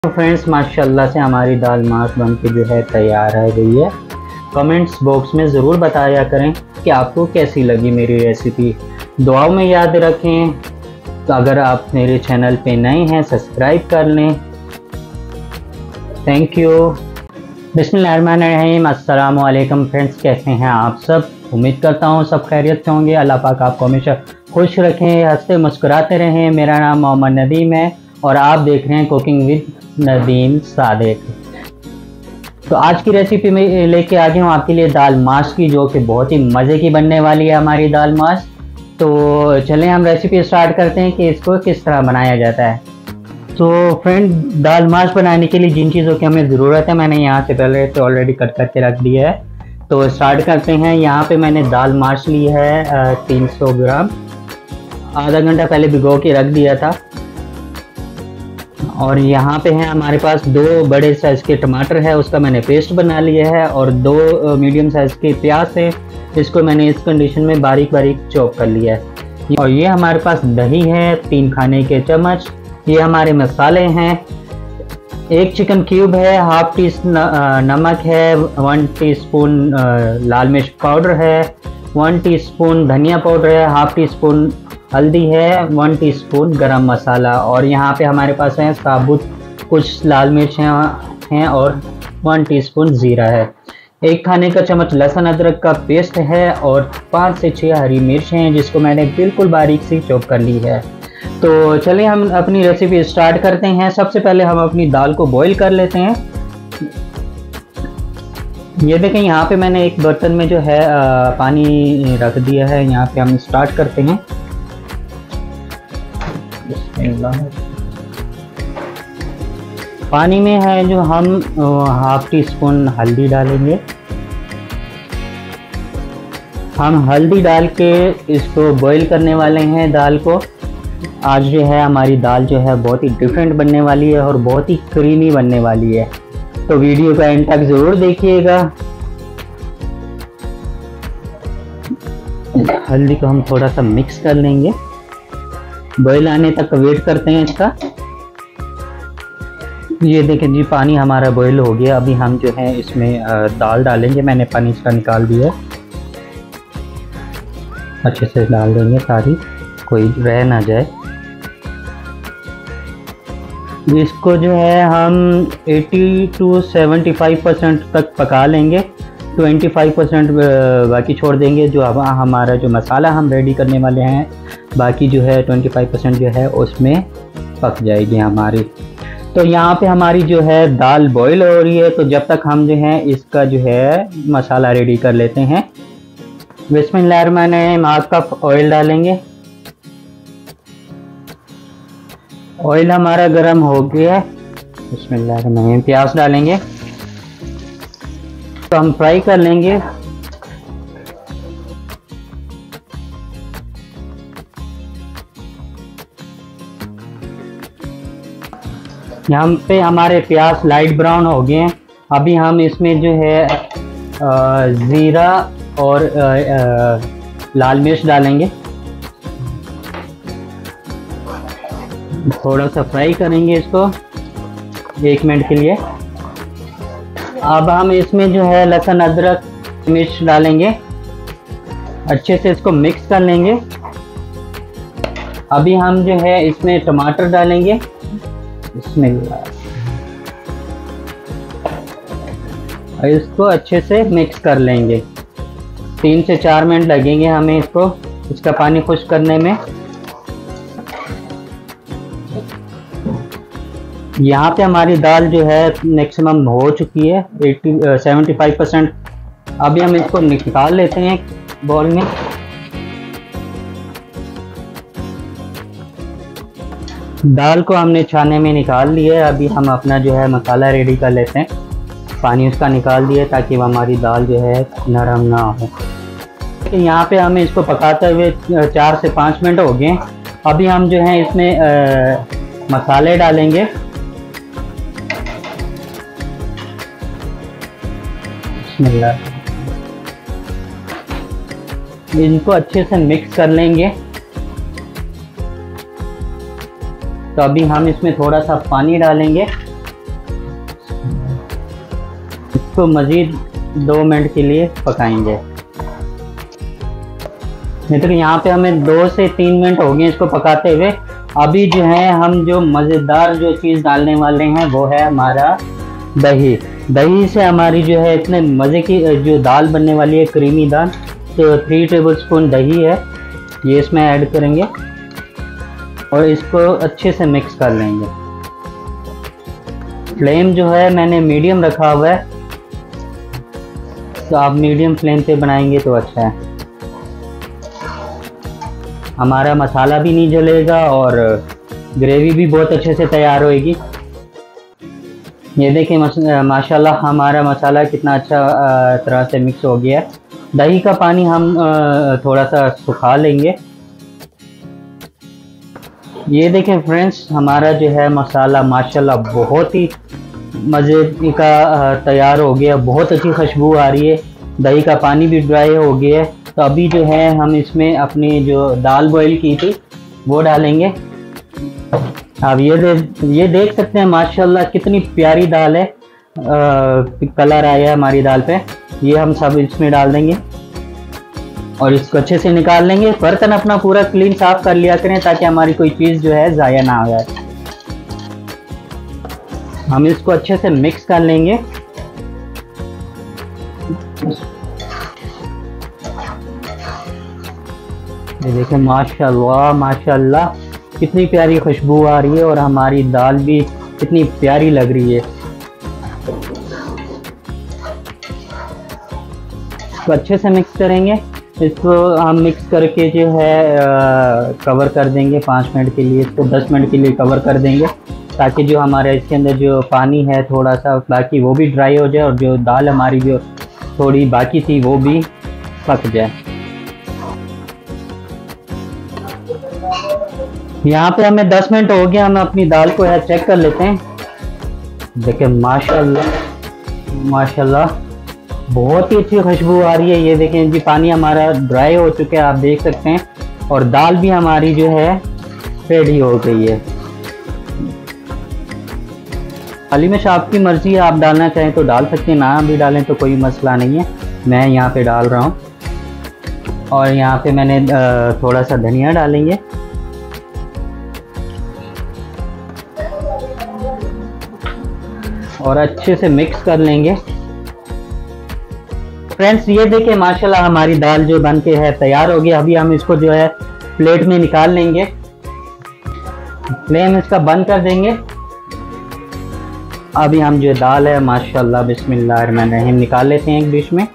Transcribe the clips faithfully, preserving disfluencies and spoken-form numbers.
तो फ्रेंड्स माशाल्लाह से हमारी दाल माश बन के जो है तैयार है गई है। कमेंट्स बॉक्स में ज़रूर बताया करें कि आपको कैसी लगी मेरी रेसिपी। दुआओं में याद रखें। तो अगर आप मेरे चैनल पे नए हैं सब्सक्राइब कर लें। Thank you. बिस्मिल्लाहिर्रहमानिर्रहीम। अस्सलाम वालेकुम फ्रेंड्स, कैसे हैं आप सब? उम्मीद करता हूँ सब खैरियत से होंगे। अल्लाह पाक आपको हमेशा खुश रखें, हंसते मुस्कुराते रहें। मेरा नाम मोहम्मद नदीम है और आप देख रहे हैं कुकिंग विद नदीम सादिक। तो आज की रेसिपी में लेके आ गया हूँ आपके लिए दाल माश की, जो कि बहुत ही मज़े की बनने वाली है हमारी दाल माश। तो चलें हम रेसिपी स्टार्ट करते हैं कि इसको किस तरह बनाया जाता है। तो फ्रेंड, दाल माश बनाने के लिए जिन चीज़ों की हमें ज़रूरत है मैंने यहाँ से पहले से ऑलरेडी कट करके रख दिया है। तो स्टार्ट करते हैं। यहाँ पे मैंने दाल माश ली है तीन सौ ग्राम, आधा घंटा पहले भिगो के रख दिया था। और यहाँ पे है हमारे पास दो बड़े साइज़ के टमाटर है, उसका मैंने पेस्ट बना लिया है। और दो मीडियम साइज़ के प्याज है, इसको मैंने इस कंडीशन में बारीक बारीक चॉप कर लिया है। और ये हमारे पास दही है तीन खाने के चम्मच। ये हमारे मसाले हैं, एक चिकन क्यूब है, हाफ टी नमक है, वन टीस्पून लाल मिर्च पाउडर है, वन टीस्पून धनिया पाउडर है, हाफ टी स्पून हल्दी है, वन टीस्पून गरम मसाला। और यहाँ पे हमारे पास है साबुत कुछ लाल मिर्च हैं हैं और वन टीस्पून ज़ीरा है। एक खाने का चम्मच लहसुन अदरक का पेस्ट है और पाँच से छः हरी मिर्च हैं, जिसको मैंने बिल्कुल बारीक सी चॉप कर ली है। तो चलिए हम अपनी रेसिपी स्टार्ट करते हैं। सबसे पहले हम अपनी दाल को बॉईल कर लेते हैं। ये देखें, यहाँ पे मैंने एक बर्तन में जो है आ, पानी रख दिया है। यहाँ पे हम स्टार्ट करते हैं। पानी में है जो हम हाफ टी स्पून हल्दी डालेंगे। हम हल्दी डाल के इसको बॉईल करने वाले हैं दाल को। आज जो है हमारी दाल जो है बहुत ही डिफरेंट बनने वाली है और बहुत ही क्रीमी बनने वाली है। तो वीडियो का एंड तक ज़रूर देखिएगा। हल्दी को हम थोड़ा सा मिक्स कर लेंगे। बॉईल आने तक वेट करते हैं इसका। ये देखें जी, पानी हमारा बॉईल हो गया। अभी हम जो है इसमें दाल डालेंगे। मैंने पानी इसका निकाल दिया, अच्छे से डाल देंगे सारी, कोई रह ना जाए। इसको जो है हम अस्सी टू पचहत्तर परसेंट तक पका लेंगे। पच्चीस परसेंट बाकी छोड़ देंगे। जो अब हमारा जो मसाला हम रेडी करने वाले हैं, बाकी जो है पच्चीस परसेंट जो है उसमें पक जाएगी हमारी। तो यहाँ पे हमारी जो है दाल बॉईल हो रही है। तो जब तक हम जो है इसका जो है मसाला रेडी कर लेते हैं। बिस्मिल्लाहिर्रहमानिर्रहीम। आध कप ऑयल डालेंगे। ऑयल हमारा गर्म हो गया। बिस्मिल्लाहिर्रहमानिर्रहीम। प्याज डालेंगे तो हम फ्राई कर लेंगे। यहाँ पे हमारे प्याज लाइट ब्राउन हो गए हैं। अभी हम इसमें जो है ज़ीरा और आ, आ, लाल मिर्च डालेंगे। थोड़ा सा फ्राई करेंगे इसको एक मिनट के लिए। अब हम इसमें जो है लहसुन अदरक मिर्च डालेंगे, अच्छे से इसको मिक्स कर लेंगे। अभी हम जो है इसमें टमाटर डालेंगे। इसमें इसको अच्छे से मिक्स कर लेंगे। तीन से चार मिनट लगेंगे हमें इसको इसका पानी खुश्क करने में। यहाँ पे हमारी दाल जो है मैक्सिमम हो चुकी है, अस्सी पचहत्तर परसेंट। अभी हम इसको निकाल लेते हैं बॉल में। दाल को हमने छाने में निकाल लिया है। अभी हम अपना जो है मसाला रेडी कर लेते हैं। पानी उसका निकाल दिया ताकि वो हमारी दाल जो है नरम ना हो। यहाँ पे हमें इसको पकाते हुए चार से पाँच मिनट हो गए। अभी हम जो है इसमें आ, मसाले डालेंगे। इनको अच्छे से मिक्स कर लेंगे। तो अभी हम इसमें थोड़ा सा पानी डालेंगे इसको मज़ीद दो मिनट के लिए पकाएंगे। मित्र यहाँ पे हमें दो से तीन मिनट हो गए इसको पकाते हुए। अभी जो है हम जो मज़ेदार जो चीज़ डालने वाले हैं वो है हमारा दही। दही से हमारी जो है इतने मज़े की जो दाल बनने वाली है, क्रीमी दाल। तो थ्री टेबल स्पून दही है, ये इसमें ऐड करेंगे और इसको अच्छे से मिक्स कर लेंगे। फ्लेम जो है मैंने मीडियम रखा हुआ है, तो आप मीडियम फ्लेम पे बनाएंगे तो अच्छा है। हमारा मसाला भी नहीं जलेगा और ग्रेवी भी बहुत अच्छे से तैयार होएगी। ये देखिए माशाल्लाह हमारा मसाला कितना अच्छा तरह से मिक्स हो गया है। दही का पानी हम थोड़ा सा सुखा लेंगे। ये देखें फ्रेंड्स, हमारा जो है मसाला माशाल्लाह बहुत ही मज़े का तैयार हो गया, बहुत अच्छी खुशबू आ रही है। दही का पानी भी ड्राई हो गया है। तो अभी जो है हम इसमें अपनी जो दाल बॉईल की थी वो डालेंगे। अब ये दे, ये देख सकते हैं माशाल्लाह कितनी प्यारी दाल है, आ, कलर आया है हमारी दाल पे। ये हम सब इसमें डाल देंगे और इसको अच्छे से निकाल लेंगे। बर्तन अपना पूरा क्लीन साफ कर लिया करें ताकि हमारी कोई चीज़ जो है ज़ाया ना हो जाए। हम इसको अच्छे से मिक्स कर लेंगे। ये देखें माशाल्लाह माशाल्लाह कितनी प्यारी खुशबू आ रही है और हमारी दाल भी कितनी प्यारी लग रही है। इसको अच्छे से मिक्स करेंगे। इसको हम मिक्स करके जो है आ, कवर कर देंगे पाँच मिनट के लिए। इसको दस मिनट के लिए कवर कर देंगे ताकि जो हमारे इसके अंदर जो पानी है थोड़ा सा बाकी वो भी ड्राई हो जाए और जो दाल हमारी जो थोड़ी बाकी थी वो भी पक जाए। यहाँ पे हमें दस मिनट हो गया, हम अपनी दाल को यहाँ चेक कर लेते हैं। देखिए माशाल्लाह माशाल्लाह बहुत ही अच्छी खुशबू आ रही है। ये देखें जी पानी हमारा ड्राई हो चुका है, आप देख सकते हैं, और दाल भी हमारी जो है रेडी हो गई है। हाली में आपकी मर्जी है, आप डालना चाहें तो डाल सकते हैं, ना भी डालें तो कोई मसला नहीं है। मैं यहाँ पे डाल रहा हूँ और यहाँ पे मैंने थोड़ा सा धनिया डालेंगे। और अच्छे से मिक्स कर लेंगे। फ्रेंड्स ये देखिए माशाल्लाह हमारी दाल जो बन के है तैयार हो गई। अभी हम इसको जो है प्लेट में निकाल लेंगे। फ्लेम इसका बंद कर देंगे। अभी हम जो दाल है माशाल्लाह बिस्मिल्लाहिर्रहमानिर्रहीम निकाल लेते हैं एक डिश में।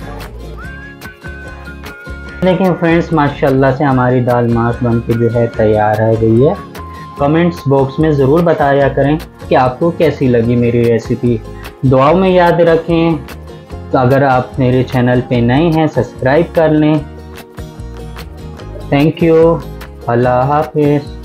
देखिए फ्रेंड्स माशाल्लाह से हमारी दाल माश बन के जो है तैयार हो गई है। कमेंट्स बॉक्स में ज़रूर बताया करें कि आपको कैसी लगी मेरी रेसिपी। दुआओं में याद रखें। तो अगर आप मेरे चैनल पे नए हैं सब्सक्राइब कर लें। Thank you. अल्लाह हाफिज़।